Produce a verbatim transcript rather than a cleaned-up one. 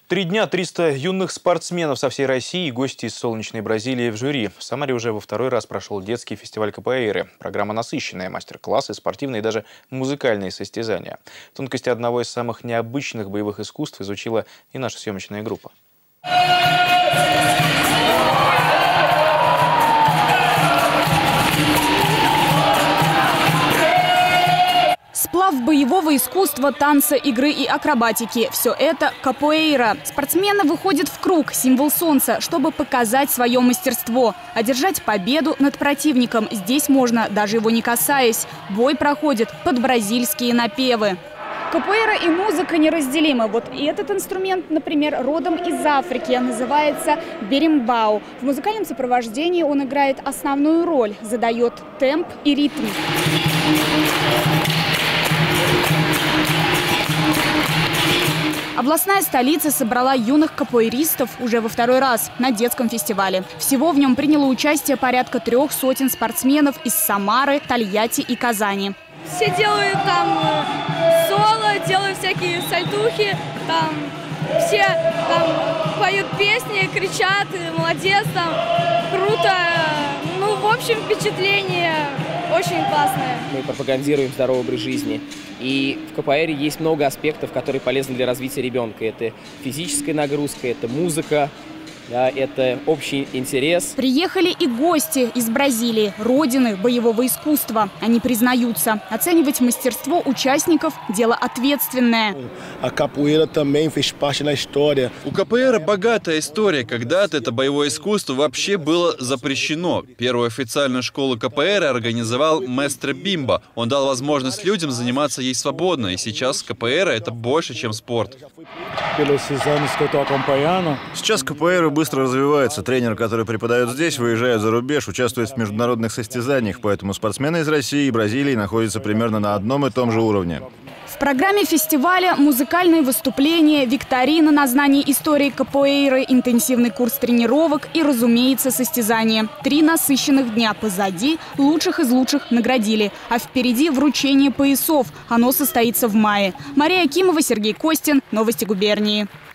Три дня, триста юных спортсменов со всей России и гости из солнечной Бразилии в жюри. В Самаре уже во второй раз прошел детский фестиваль капоэйры. Программа насыщенная, мастер-классы, спортивные и даже музыкальные состязания. Тонкости одного из самых необычных боевых искусств изучила и наша съемочная группа. Сплав боевого искусства, танца, игры и акробатики – все это капоэйра. Спортсмены выходят в круг, символ солнца, чтобы показать свое мастерство. Одержать победу над противником здесь можно, даже его не касаясь. Бой проходит под бразильские напевы. Капоэйра и музыка неразделимы. Вот и этот инструмент, например, родом из Африки, называется беримбау. В музыкальном сопровождении он играет основную роль, задает темп и ритм. Областная столица собрала юных капоэристов уже во второй раз на детском фестивале. Всего в нем приняло участие порядка трех сотен спортсменов из Самары, Тольятти и Казани. Все делают там соло, делают всякие сальтухи, там все там поют песни, кричат, молодец, там круто. Ну, в общем, впечатление очень классное. Мы пропагандируем здоровый образ жизни. И в капоэйре есть много аспектов, которые полезны для развития ребенка. Это физическая нагрузка, это музыка, да, это общий интерес. Приехали и гости из Бразилии, родины боевого искусства. Они признаются, оценивать мастерство участников – дело ответственное. А капоэйра também fez parte da história. У капоэйры богатая история. Когда-то это боевое искусство вообще было запрещено. Первую официальную школу капоэйры организовал Местре Бимба. Он дал возможность людям заниматься ей свободно. И сейчас капоэйра – это больше, чем спорт. Сейчас капоэйра быстро развивается. Тренеры, которые преподают здесь, выезжают за рубеж, участвуют в международных состязаниях. Поэтому спортсмены из России и Бразилии находятся примерно на одном и том же уровне. В программе фестиваля музыкальные выступления, викторина на знание истории капоэйры, интенсивный курс тренировок и, разумеется, состязания. Три насыщенных дня позади, лучших из лучших наградили. А впереди вручение поясов. Оно состоится в мае. Мария Акимова, Сергей Костин. Новости губернии.